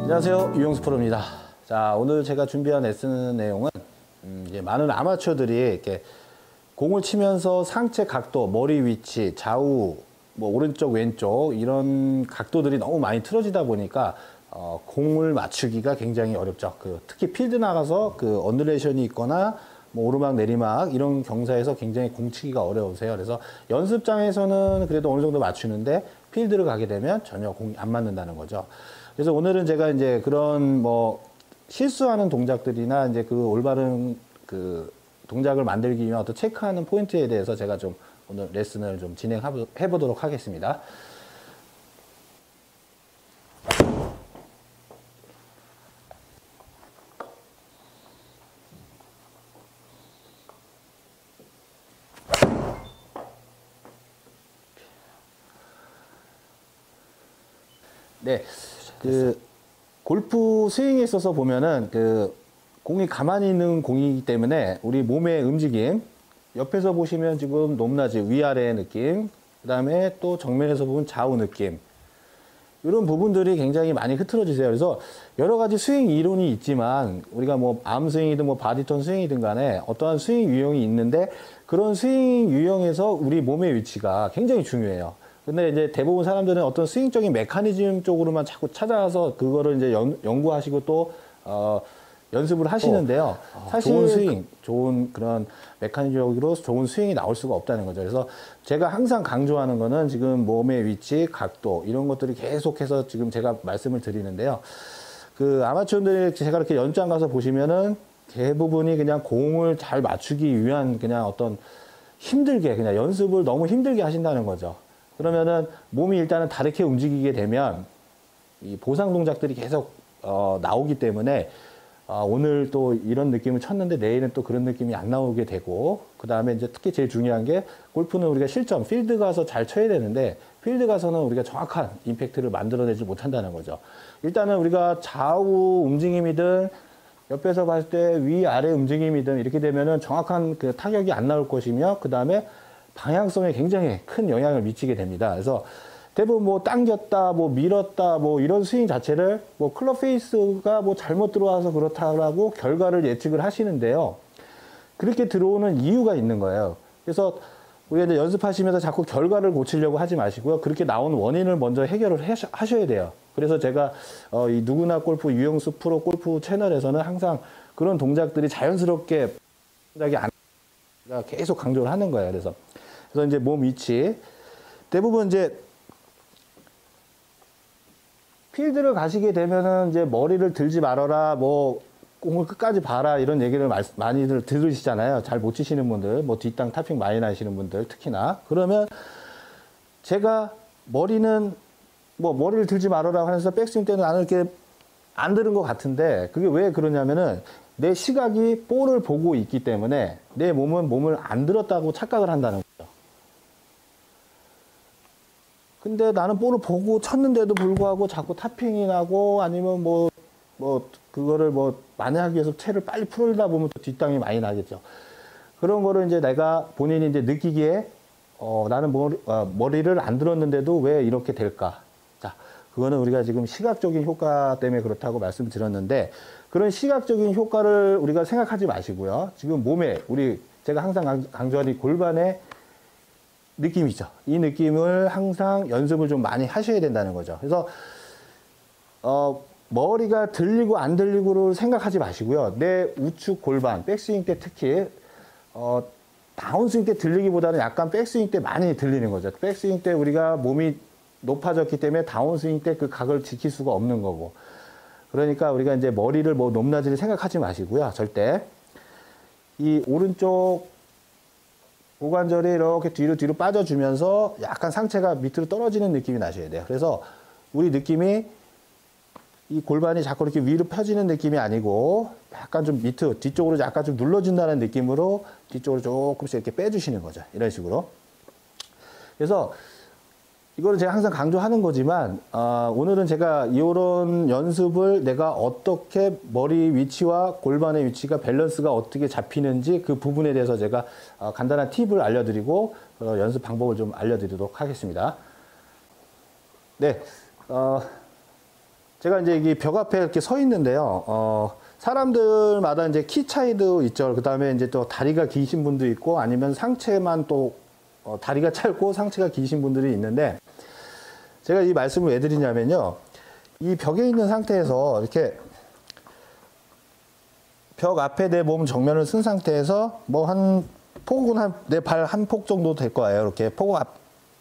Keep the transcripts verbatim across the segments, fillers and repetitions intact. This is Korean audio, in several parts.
안녕하세요, 유영수 프로입니다. 자, 오늘 제가 준비한 레슨 내용은 음, 이제 많은 아마추어들이 이렇게 공을 치면서 상체 각도, 머리 위치, 좌우, 뭐 오른쪽, 왼쪽 이런 각도들이 너무 많이 틀어지다 보니까 어, 공을 맞추기가 굉장히 어렵죠. 그 특히 필드 나가서 그 언듈레이션이 있거나 뭐 오르막 내리막 이런 경사에서 굉장히 공 치기가 어려우세요. 그래서 연습장에서는 그래도 어느 정도 맞추는데 필드를 가게 되면 전혀 공이 안 맞는다는 거죠. 그래서 오늘은 제가 이제 그런 뭐 실수하는 동작들이나 이제 그 올바른 그 동작을 만들기 위한 어떤 체크하는 포인트에 대해서 제가 좀 오늘 레슨을 좀 진행해 보도록 하겠습니다. 네, 그 골프 스윙에 있어서 보면은 그 공이 가만히 있는 공이기 때문에 우리 몸의 움직임, 옆에서 보시면 지금 높낮이 위아래의 느낌, 그 다음에 또 정면에서 보면 좌우 느낌, 이런 부분들이 굉장히 많이 흐트러지세요. 그래서 여러 가지 스윙 이론이 있지만 우리가 뭐 암 스윙이든 뭐 바디톤 스윙이든 간에 어떠한 스윙 유형이 있는데 그런 스윙 유형에서 우리 몸의 위치가 굉장히 중요해요. 근데 이제 대부분 사람들은 어떤 스윙적인 메커니즘 쪽으로만 자꾸 찾아와서 그거를 이제 연, 연구하시고 또, 어, 연습을 하시는데요. 어, 사실 좋은 스윙, 좋은 그런 메커니즘으로 좋은 스윙이 나올 수가 없다는 거죠. 그래서 제가 항상 강조하는 거는 지금 몸의 위치, 각도, 이런 것들이 계속해서 지금 제가 말씀을 드리는데요. 그 아마추어들이 제가 이렇게 연장 가서 보시면은 대부분이 그냥 공을 잘 맞추기 위한 그냥 어떤 힘들게, 그냥 연습을 너무 힘들게 하신다는 거죠. 그러면은 몸이 일단은 다르게 움직이게 되면 이 보상 동작들이 계속 어, 나오기 때문에 어, 오늘 또 이런 느낌을 쳤는데 내일은 또 그런 느낌이 안 나오게 되고, 그 다음에 이제 특히 제일 중요한 게 골프는 우리가 실점, 필드 가서 잘 쳐야 되는데 필드 가서는 우리가 정확한 임팩트를 만들어내지 못한다는 거죠. 일단은 우리가 좌우 움직임이든 옆에서 봤을 때 위아래 움직임이든 이렇게 되면은 정확한 그 타격이 안 나올 것이며, 그 다음에 방향성에 굉장히 큰 영향을 미치게 됩니다. 그래서 대부분 뭐 당겼다, 뭐 밀었다, 뭐 이런 스윙 자체를 뭐 클럽 페이스가 뭐 잘못 들어와서 그렇다라고 결과를 예측을 하시는데요. 그렇게 들어오는 이유가 있는 거예요. 그래서 우리가 이제 연습하시면서 자꾸 결과를 고치려고 하지 마시고요. 그렇게 나온 원인을 먼저 해결을 하셔야 돼요. 그래서 제가 어, 이 누구나 골프 유영수 프로 골프 채널에서는 항상 그런 동작들이 자연스럽게 동작이 안 계속 강조를 하는 거예요. 그래서 그래서 이제 몸 위치, 대부분 이제 필드를 가시게 되면은 이제 머리를 들지 말아라, 뭐 공을 끝까지 봐라, 이런 얘기를 많이들 들으시잖아요. 잘 못 치시는 분들, 뭐 뒷땅 타핑 많이 나시는 분들 특히나. 그러면 제가 머리는 뭐 머리를 들지 말아라 하면서 백스윙 때는 나는 이렇게 안 들은 것 같은데, 그게 왜 그러냐면은 내 시각이 볼을 보고 있기 때문에 내 몸은 몸을 안 들었다고 착각을 한다는 거죠. 근데 나는 볼을 보고 쳤는데도 불구하고 자꾸 타핑이 나고, 아니면 뭐, 뭐, 그거를 뭐, 만회하기 위해서 채를 빨리 풀다 보면 또 뒷땅이 많이 나겠죠. 그런 거를 이제 내가 본인이 이제 느끼기에, 어, 나는 머리, 어, 머리를 안 들었는데도 왜 이렇게 될까? 자, 그거는 우리가 지금 시각적인 효과 때문에 그렇다고 말씀드렸는데, 그런 시각적인 효과를 우리가 생각하지 마시고요. 지금 몸에, 우리, 제가 항상 강조하는 이 골반의 느낌이죠. 이 느낌을 항상 연습을 좀 많이 하셔야 된다는 거죠. 그래서 어, 머리가 들리고 안 들리고를 생각하지 마시고요. 내 우측 골반, 백스윙 때 특히 어, 다운스윙 때 들리기보다는 약간 백스윙 때 많이 들리는 거죠. 백스윙 때 우리가 몸이 높아졌기 때문에 다운스윙 때 그 각을 지킬 수가 없는 거고. 그러니까 우리가 이제 머리를 뭐 높낮이를 생각하지 마시고요. 절대 이 오른쪽 고관절이 이렇게 뒤로 뒤로 빠져주면서 약간 상체가 밑으로 떨어지는 느낌이 나셔야 돼요. 그래서 우리 느낌이 이 골반이 자꾸 이렇게 위로 펴지는 느낌이 아니고 약간 좀 밑으로, 뒤쪽으로 약간 좀 눌러준다는 느낌으로 뒤쪽으로 조금씩 이렇게 빼주시는 거죠. 이런 식으로. 그래서 이거를 제가 항상 강조하는 거지만 어, 오늘은 제가 이런 연습을 내가 어떻게 머리 위치와 골반의 위치가 밸런스가 어떻게 잡히는지 그 부분에 대해서 제가 어, 간단한 팁을 알려드리고 어, 연습 방법을 좀 알려드리도록 하겠습니다. 네, 어, 제가 이제 이 벽 앞에 이렇게 서 있는데요. 어, 사람들마다 이제 키 차이도 있죠. 그 다음에 이제 또 다리가 기신 분도 있고 아니면 상체만 또 어, 다리가 짧고 상체가 기신 분들이 있는데 제가 이 말씀을 왜 드리냐면요. 이 벽에 있는 상태에서 이렇게 벽 앞에 내 몸 정면을 쓴 상태에서 뭐 한 폭은 한 내 발 한 폭 정도 될 거예요. 이렇게 폭 앞,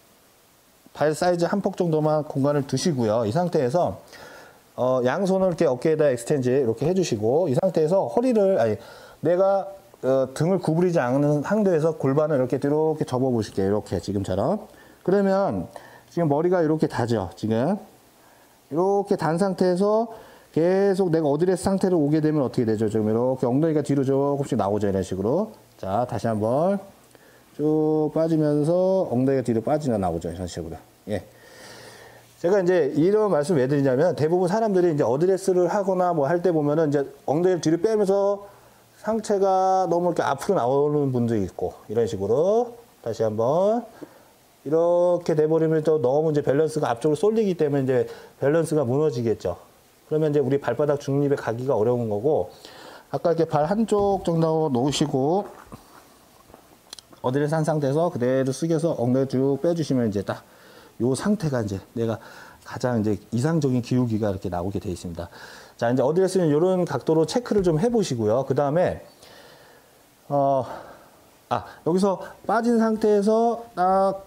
발 사이즈 한 폭 정도만 공간을 두시고요. 이 상태에서 어, 양손을 이렇게 어깨에다 엑스텐지 이렇게 해주시고 이 상태에서 허리를 아니 내가 어, 등을 구부리지 않는 상태에서 골반을 이렇게 이렇게 접어 보실게요. 이렇게 지금처럼. 그러면 지금 머리가 이렇게 다죠. 지금 이렇게 단 상태에서 계속 내가 어드레스 상태로 오게 되면 어떻게 되죠? 지금 이렇게 엉덩이가 뒤로 조금씩 나오죠. 이런 식으로. 자, 다시 한번 쭉 빠지면서 엉덩이가 뒤로 빠지나 나오죠. 이런 식으로. 예. 제가 이제 이런 말씀 왜 드리냐면 대부분 사람들이 이제 어드레스를 하거나 뭐 할 때 보면은 이제 엉덩이를 뒤로 빼면서 상체가 너무 이렇게 앞으로 나오는 분도 있고 이런 식으로 다시 한번 이렇게 돼버리면 또 너무 이제 밸런스가 앞쪽으로 쏠리기 때문에 이제 밸런스가 무너지겠죠. 그러면 이제 우리 발바닥 중립에 가기가 어려운 거고 아까 이렇게 발 한쪽 정도 놓으시고 어드레스 한 상태에서 그대로 숙여서 엉덩이 쭉 빼주시면 이제 딱 요 상태가 이제 내가 가장 이제 이상적인 기울기가 이렇게 나오게 되어 있습니다. 자, 이제 어드레스는 이런 각도로 체크를 좀 해보시고요. 그 다음에, 어, 아, 여기서 빠진 상태에서 딱,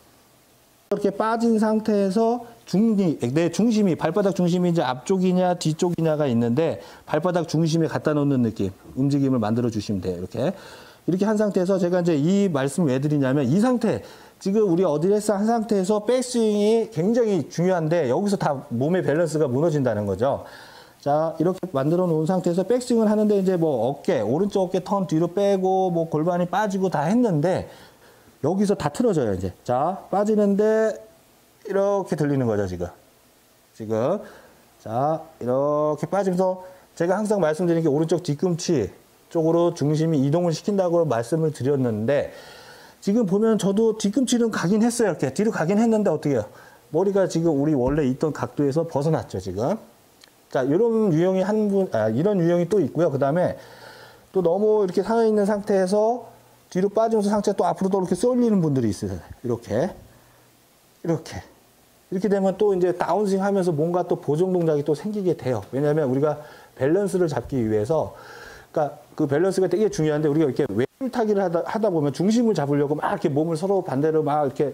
이렇게 빠진 상태에서 중리, 내 중심이, 발바닥 중심이 이제 앞쪽이냐 뒤쪽이냐가 있는데, 발바닥 중심에 갖다 놓는 느낌, 움직임을 만들어 주시면 돼요. 이렇게. 이렇게 한 상태에서 제가 이제 이 말씀을 왜 드리냐면, 이 상태, 지금 우리 어드레스 한 상태에서 백스윙이 굉장히 중요한데 여기서 다 몸의 밸런스가 무너진다는 거죠. 자, 이렇게 만들어 놓은 상태에서 백스윙을 하는데 이제 뭐 어깨, 오른쪽 어깨 턴 뒤로 빼고 뭐 골반이 빠지고 다 했는데 여기서 다 틀어져요, 이제. 자, 빠지는데 이렇게 들리는 거죠, 지금. 지금. 자, 이렇게 빠지면서 제가 항상 말씀드리는 게 오른쪽 뒤꿈치 쪽으로 중심이 이동을 시킨다고 말씀을 드렸는데 지금 보면 저도 뒤꿈치는 가긴 했어요. 이렇게 뒤로 가긴 했는데 어떻게 해요? 머리가 지금 우리 원래 있던 각도에서 벗어났죠, 지금. 자, 이런 유형이 한 분, 아, 이런 유형이 또 있고요. 그 다음에 또 너무 이렇게 서 있는 상태에서 뒤로 빠지면서 상체가 또 앞으로 또 이렇게 쏠리는 분들이 있어요. 이렇게. 이렇게. 이렇게 되면 또 이제 다운스윙 하면서 뭔가 또 보정 동작이 또 생기게 돼요. 왜냐하면 우리가 밸런스를 잡기 위해서 그러니까 그 밸런스가 되게 중요한데 우리가 이렇게 왼타기를 하다, 하다 보면 중심을 잡으려고 막 이렇게 몸을 서로 반대로 막 이렇게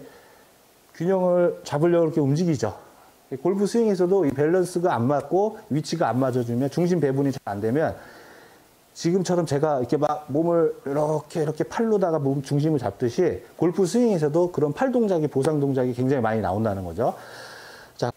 균형을 잡으려고 이렇게 움직이죠. 골프 스윙에서도 이 밸런스가 안 맞고 위치가 안 맞아주면 중심 배분이 잘 안 되면 지금처럼 제가 이렇게 막 몸을 이렇게 이렇게 팔로다가 몸 중심을 잡듯이 골프 스윙에서도 그런 팔 동작이 보상 동작이 굉장히 많이 나온다는 거죠. 자,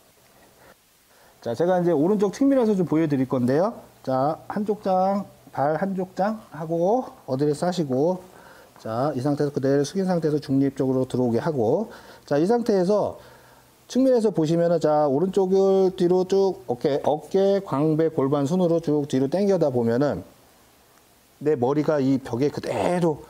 자 제가 이제 오른쪽 측면에서 좀 보여드릴 건데요. 자, 한쪽 장, 발 한쪽 장 하고 어드레스 하시고 자, 이 상태에서 그대로 숙인 상태에서 중립적으로 들어오게 하고 자, 이 상태에서 측면에서 보시면은 자, 오른쪽을 뒤로 쭉 어깨, 어깨, 광배, 골반 순으로 쭉 뒤로 당겨다 보면은 내 머리가 이 벽에 그대로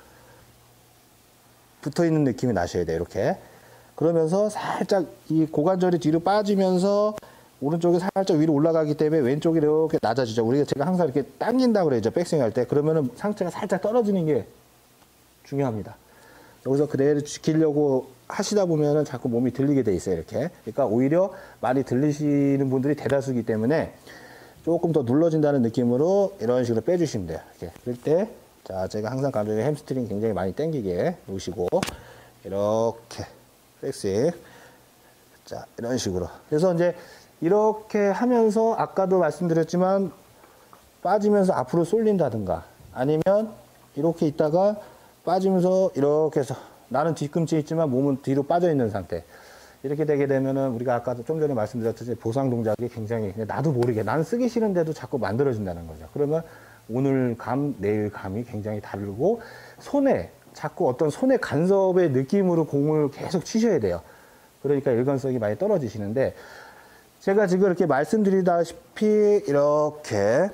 붙어 있는 느낌이 나셔야 돼요. 이렇게. 그러면서 살짝 이 고관절이 뒤로 빠지면서 오른쪽이 살짝 위로 올라가기 때문에 왼쪽이 이렇게 낮아지죠. 우리가 제가 항상 이렇게 당긴다고 그러죠. 백스윙 할 때. 그러면은 상체가 살짝 떨어지는 게 중요합니다. 여기서 그대로 지키려고 하시다 보면은 자꾸 몸이 들리게 돼 있어요. 이렇게. 그러니까 오히려 많이 들리시는 분들이 대다수이기 때문에 조금 더 눌러진다는 느낌으로 이런 식으로 빼주시면 돼요. 이렇게. 그럴 때, 자, 제가 항상 강조해 햄스트링 굉장히 많이 당기게 놓으시고, 이렇게. 백스윙. 자, 이런 식으로. 그래서 이제 이렇게 하면서 아까도 말씀드렸지만 빠지면서 앞으로 쏠린다든가 아니면 이렇게 있다가 빠지면서 이렇게 해서 나는 뒤꿈치에 있지만 몸은 뒤로 빠져 있는 상태. 이렇게 되게 되면은 우리가 아까도 좀 전에 말씀드렸듯이 보상 동작이 굉장히 나도 모르게 나는 쓰기 싫은데도 자꾸 만들어진다는 거죠. 그러면 오늘 감, 내일 감이 굉장히 다르고 손에 자꾸 어떤 손의 간섭의 느낌으로 공을 계속 치셔야 돼요. 그러니까 일관성이 많이 떨어지시는데 제가 지금 이렇게 말씀드리다시피 이렇게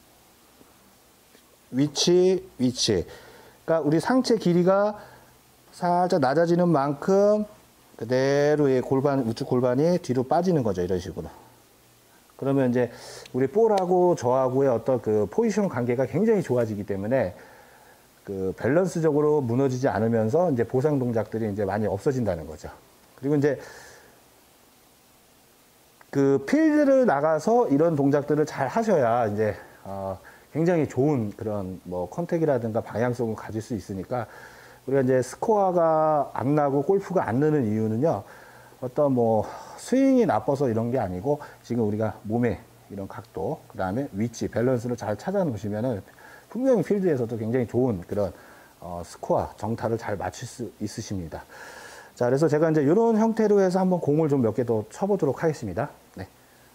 위치, 위치. 그러니까 우리 상체 길이가 살짝 낮아지는 만큼 그대로의 골반, 우측 골반이 뒤로 빠지는 거죠. 이런 식으로. 그러면 이제 우리 볼하고 저하고의 어떤 그 포지션 관계가 굉장히 좋아지기 때문에 그 밸런스적으로 무너지지 않으면서 이제 보상 동작들이 이제 많이 없어진다는 거죠. 그리고 이제 그 필드를 나가서 이런 동작들을 잘 하셔야 이제 어 굉장히 좋은 그런 뭐 컨택이라든가 방향성을 가질 수 있으니까 우리가 이제 스코어가 안 나고 골프가 안 느는 이유는요. 어떤 뭐 스윙이 나빠서 이런 게 아니고 지금 우리가 몸의 이런 각도, 그 다음에 위치, 밸런스를 잘 찾아 놓으시면은 분명히 필드에서도 굉장히 좋은 그런 어 스코어, 정타를 잘 맞출 수 있으십니다. 자, 그래서 제가 이제 이런 형태로 해서 한번 공을 좀 몇 개 더 쳐보도록 하겠습니다. 네.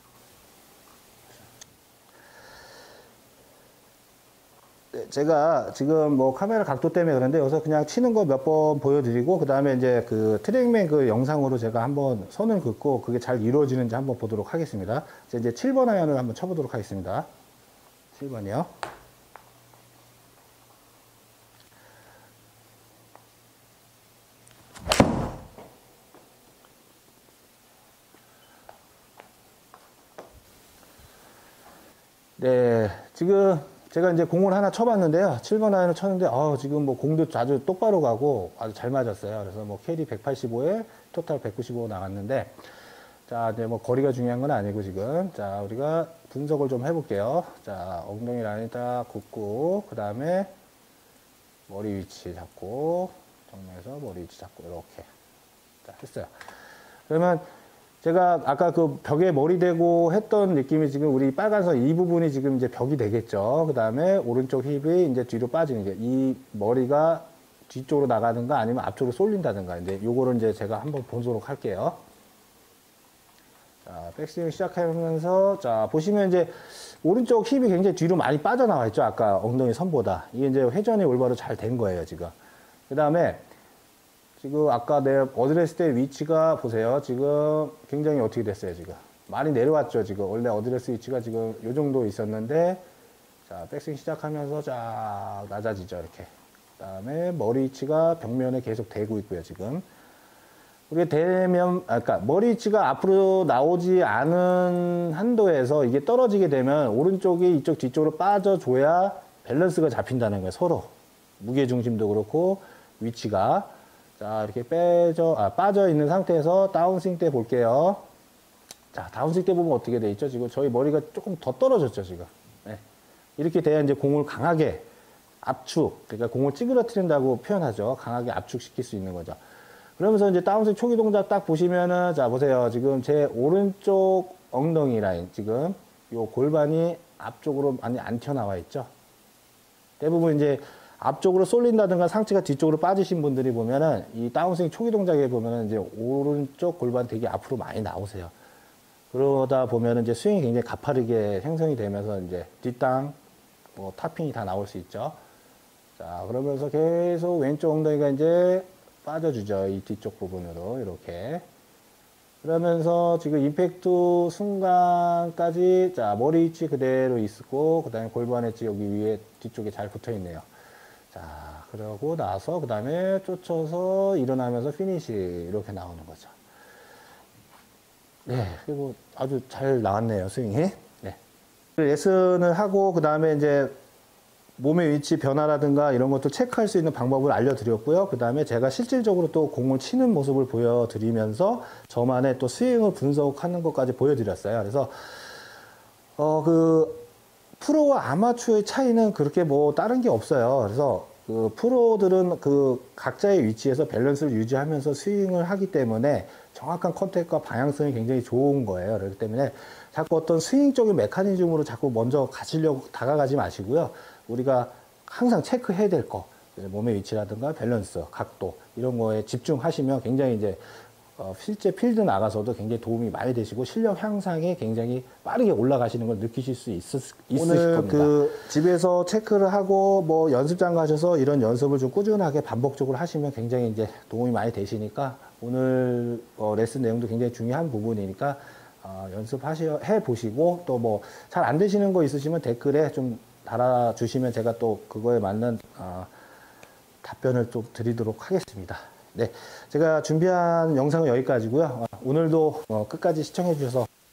제가 지금 뭐 카메라 각도 때문에 그런데 여기서 그냥 치는 거 몇 번 보여드리고 그 다음에 이제 그 트랙맨 그 영상으로 제가 한번 선을 긋고 그게 잘 이루어지는지 한번 보도록 하겠습니다. 이제 칠 번 아이언을 한번 쳐보도록 하겠습니다. 칠 번이요. 네, 지금 제가 이제 공을 하나 쳐봤는데요. 칠 번 아이언을 쳤는데, 어, 지금 뭐 공도 아주 똑바로 가고 아주 잘 맞았어요. 그래서 뭐 캐리 백팔십오에 토탈 백구십오 나갔는데, 자, 이제 뭐 거리가 중요한 건 아니고 지금. 자, 우리가 분석을 좀 해볼게요. 자, 엉덩이 라인이 딱 긋고, 그 다음에 머리 위치 잡고, 정면에서 머리 위치 잡고, 이렇게. 자, 했어요. 그러면 제가 아까 그 벽에 머리 대고 했던 느낌이 지금 우리 빨간선 이 부분이 지금 이제 벽이 되겠죠. 그 다음에 오른쪽 힙이 이제 뒤로 빠지는 게 이 머리가 뒤쪽으로 나가든가 아니면 앞쪽으로 쏠린다든가 이제 요거를 이제 제가 한번 보도록 할게요. 자, 백스윙 시작하면서 자, 보시면 이제 오른쪽 힙이 굉장히 뒤로 많이 빠져나와 있죠. 아까 엉덩이 선보다. 이게 이제 회전이 올바로 잘 된 거예요, 지금. 그 다음에 지금 아까 내 어드레스 때 위치가 보세요. 지금 굉장히 어떻게 됐어요, 지금. 많이 내려왔죠, 지금. 원래 어드레스 위치가 지금 요 정도 있었는데, 자, 백스윙 시작하면서 쫙 낮아지죠, 이렇게. 그 다음에 머리 위치가 벽면에 계속 대고 있고요, 지금. 우리 대면, 아까 그러니까 머리 위치가 앞으로 나오지 않은 한도에서 이게 떨어지게 되면 오른쪽이 이쪽 뒤쪽으로 빠져줘야 밸런스가 잡힌다는 거예요, 서로. 무게중심도 그렇고, 위치가. 자, 이렇게 빼져, 아, 빠져 있는 상태에서 다운스윙 때 볼게요. 자, 다운스윙 때 보면 어떻게 돼 있죠? 지금 저희 머리가 조금 더 떨어졌죠, 지금. 네. 이렇게 돼야 이제 공을 강하게 압축, 그러니까 공을 찌그러뜨린다고 표현하죠. 강하게 압축시킬 수 있는 거죠. 그러면서 이제 다운스윙 초기 동작 딱 보시면은, 자, 보세요. 지금 제 오른쪽 엉덩이 라인, 지금 요 골반이 앞쪽으로 많이 안 튀어나와 있죠. 대부분 이제 앞쪽으로 쏠린다든가 상체가 뒤쪽으로 빠지신 분들이 보면은 이 다운스윙 초기 동작에 보면은 이제 오른쪽 골반 되게 앞으로 많이 나오세요. 그러다 보면은 이제 스윙이 굉장히 가파르게 형성이 되면서 이제 뒷땅, 뭐 탑핑이 다 나올 수 있죠. 자, 그러면서 계속 왼쪽 엉덩이가 이제 빠져주죠. 이 뒤쪽 부분으로 이렇게. 그러면서 지금 임팩트 순간까지 자, 머리 위치 그대로 있고 그 다음에 골반 엣지 여기 위에 뒤쪽에 잘 붙어 있네요. 자, 그러고 나서 그 다음에 쫓아서 일어나면서 피니시 이렇게 나오는 거죠. 네, 그리고 아주 잘 나왔네요, 스윙이. 네. 레슨을 하고 그 다음에 이제 몸의 위치 변화라든가 이런 것도 체크할 수 있는 방법을 알려드렸고요. 그 다음에 제가 실질적으로 또 공을 치는 모습을 보여드리면서 저만의 또 스윙을 분석하는 것까지 보여드렸어요. 그래서 어, 그 프로와 아마추어의 차이는 그렇게 뭐 다른 게 없어요. 그래서 그 프로들은 그 각자의 위치에서 밸런스를 유지하면서 스윙을 하기 때문에 정확한 컨택과 방향성이 굉장히 좋은 거예요. 그렇기 때문에 자꾸 어떤 스윙적인 메커니즘으로 자꾸 먼저 가시려고 다가가지 마시고요. 우리가 항상 체크해야 될 거, 몸의 위치라든가 밸런스, 각도 이런 거에 집중하시면 굉장히 이제 어, 실제 필드 나가서도 굉장히 도움이 많이 되시고 실력 향상에 굉장히 빠르게 올라가시는 걸 느끼실 수 있을, 있으실 오늘 겁니다. 그 집에서 체크를 하고 뭐 연습장 가셔서 이런 연습을 좀 꾸준하게 반복적으로 하시면 굉장히 이제 도움이 많이 되시니까 오늘 어, 레슨 내용도 굉장히 중요한 부분이니까 어, 연습하셔 해 보시고 또 뭐 잘 안 되시는 거 있으시면 댓글에 좀 달아주시면 제가 또 그거에 맞는 어, 답변을 좀 드리도록 하겠습니다. 네, 제가 준비한 영상은 여기까지고요. 어, 오늘도 어, 끝까지 시청해 주셔서